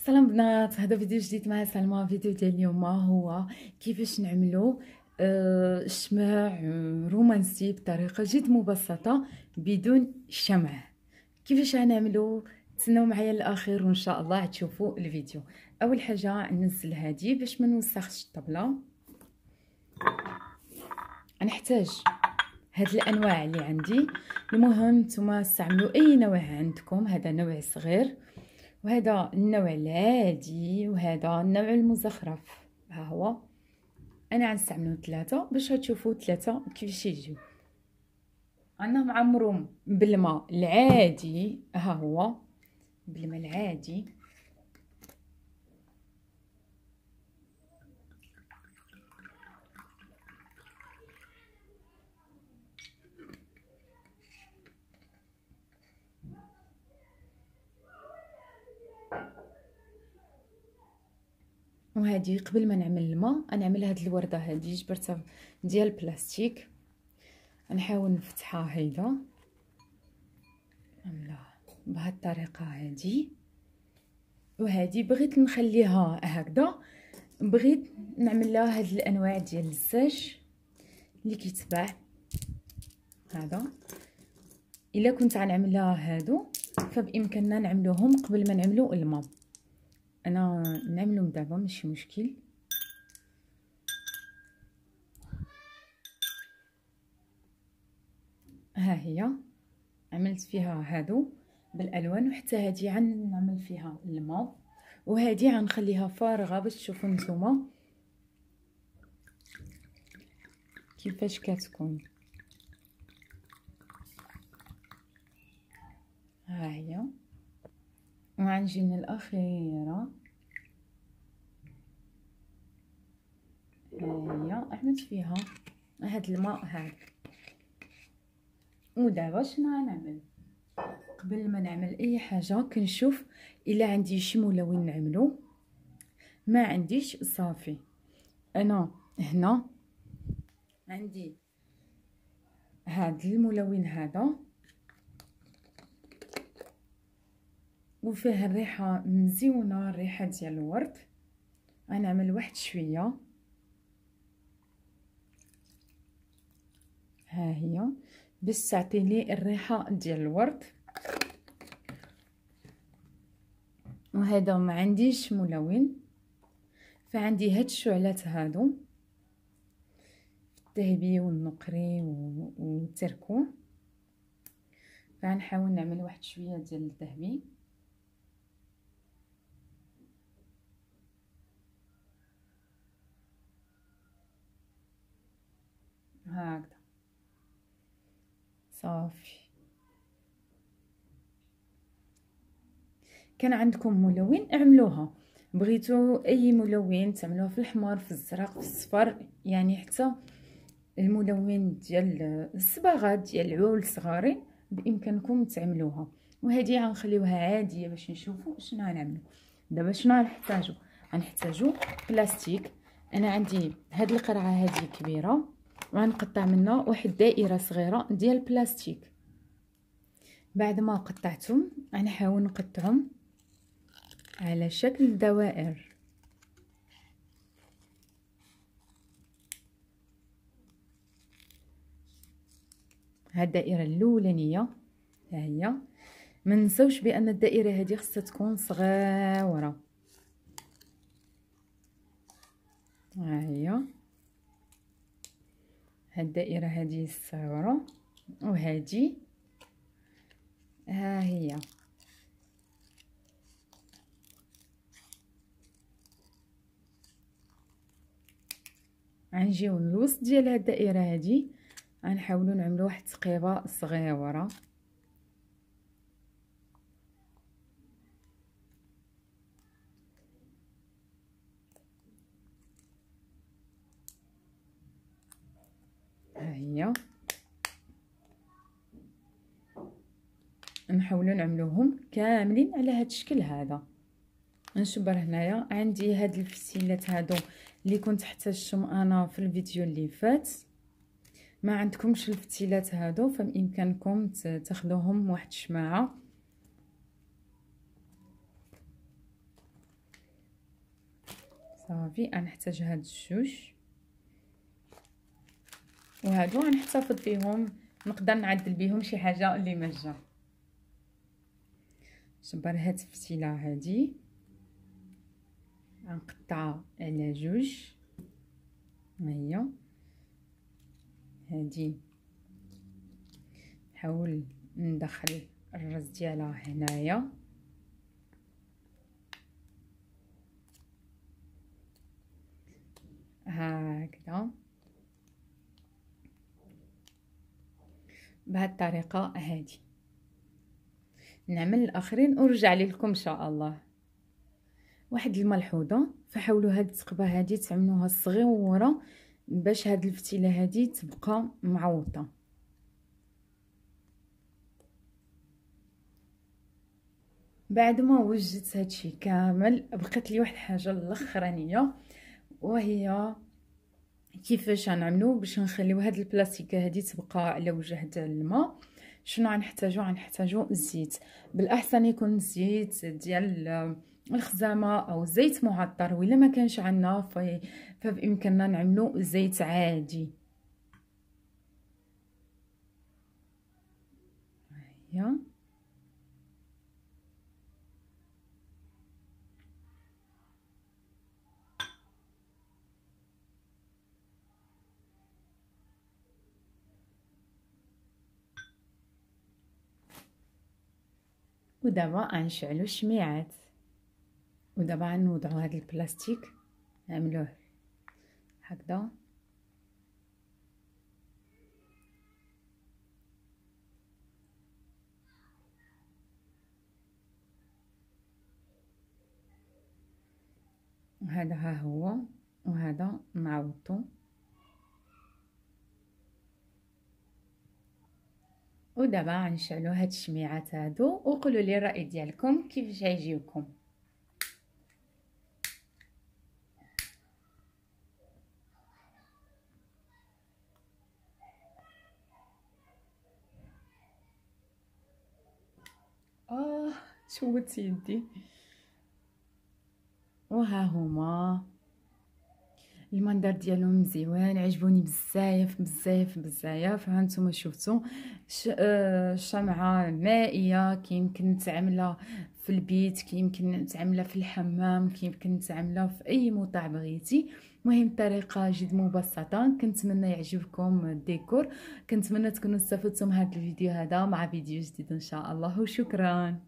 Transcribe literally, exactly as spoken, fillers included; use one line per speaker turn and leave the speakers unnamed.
سلام بنات، هذا فيديو جديد مع سلمى. فيديو ديال اليوم هو كيفاش نعملوا آه شمع رومانسي بطريقه جد مبسطه بدون شمع. كيفاش غنعملوا؟ تسناو معايا للاخير وان شاء الله تشوفوا الفيديو. اول حاجه ننزل هذه باش ما نوسخش الطبله. نحتاج هاد الانواع اللي عندي. المهم نتوما استعملوا اي نوع عندكم، هذا نوع صغير وهذا النوع العادي وهذا النوع المزخرف. ها هو انا غنستعملو ثلاثه باش تشوفوا ثلاثه كيفاش يجيو. انا معمرهم بالماء العادي، ها هو بالماء العادي. وهذه قبل ما نعمل الماء نعمل هاد الورده هذه جبرتها ديال البلاستيك. نحاول نفتحها هيدا نعملها بهاد الطريقه هذه. وهذه بغيت نخليها هكذا، بغيت نعمل لها هاد الانواع ديال الزاج اللي كيتباع هذا. الا كنت غنعمل لها هادو فبامكاننا نعملوهم قبل ما نعملو الماء. انا نعملهم دابا ماشي مشكل. ها هي عملت فيها هادو بالالوان، وحتى هذه غنعمل فيها الماء، وهذه غنخليها فارغه باش تشوفوا نتوما كيفاش كتكون. ها هي وغنجي من الاخيره. ها هي عملت فيها هاد الماء هذا. ودابا شنو غنعمل؟ قبل ما نعمل اي حاجه كنشوف الا عندي شي ملون نعملو، ما عنديش صافي. انا هنا عندي هاد الملون هذا وفيه الريحه مزيونه، الريحه ديال الورد. غنعمل واحد شويه. ها هي باش تعطي لي الريحه ديال الورد. وهذا ما عنديش ملون، فعندي هاد الشعلات هادو الذهبي والنقري والتركون. فغنحاول نعمل واحد شويه ديال الذهبي. هكذا صافي. كان عندكم ملون اعملوها، بغيتو اي ملون تعملوها في الاحمر في الزرق في الصفر، يعني حتى الملون ديال الصباغات ديال العول الصغارين بامكانكم تعملوها. وهذه غنخليوها عاديه باش نشوفوا شنو غنعملوا. دابا شنو غنحتاجو؟ غنحتاجو بلاستيك. انا عندي هاد القرعه هذه كبيره وغنقطع منها واحد دائره صغيره ديال البلاستيك. بعد ما قطعتهم غنحاول نقطعهم على شكل دوائر. هاد الدائره الاولانيه ها هي. ما ننساوش بان الدائره هذه خصها تكون صغيره. ها هي هاد الدائره هذه الصغيره، وهذه ها هي. غنجيو الوسط ديال هاد الدائره هذه غنحاولوا نعملوا واحد التقيبه صغيره. ها هي نحاولوا نعملوهم كاملين على هاد الشكل هذا. نشبر هنايا عندي هاد الفتيلات هادو اللي كنت احتاجتهم انا في الفيديو اللي فات. ما عندكمش الفتيلات هادو فبامكانكم تاخذوهم واحد الشماعه. صافي. غنحتاج هاد الجوج، وهادو غنحتفظ بهم، نقدر نعدل بهم شي حاجه اللي ما جا. جبر هاد الفتيله هادي غنقطعها على جوج، ها هي هادي نحاول ندخل الراس ديالها هنايا، هكذا بهذه الطريقه هذه. نعمل الاخرين ونرجع لكم ان شاء الله. واحد الملحوظه، فحاولوا هاد التقبه هذه تعملوها صغيره باش هاد الفتيله هذه تبقى معوطه. بعد ما وجدت هادشي كامل بقات لي واحد الحاجه الاخرانيه، وهي كيفاش غنعملو باش نخليو هاد البلاستيكه هذه تبقى على وجه الماء. شنو غنحتاجو؟ غنحتاجو الزيت، بالاحسن يكون زيت ديال الخزامه او زيت معطر، ولا ما كانش عندنا فبامكاننا نعملو زيت عادي. هيا ودابا غنشعلو الشميعات، ودابا غنوضعو هذا البلاستيك نعملوه هكذا، وهذا ها هو، وهذا نعوضو. ودابا غنشعلو هاد الشميعات هادو، وقولوا لي الراي ديالكم كيفاش غيجيوكم. اه شوت يدي. وها هما المنظر ديالهم زوين، عجبوني بزاف بزاف بزاف. ها نتوما شفتوا شمعه مائيه، كيمكن تعملها في البيت، كيمكن تعملها في الحمام، كيمكن تعملها في اي موضع بغيتي. مهم طريقه جد مبسطه. كنتمنى يعجبكم الديكور، كنتمنى تكونوا استفدتم من هذا الفيديو هذا. مع فيديو جديد ان شاء الله، وشكرا.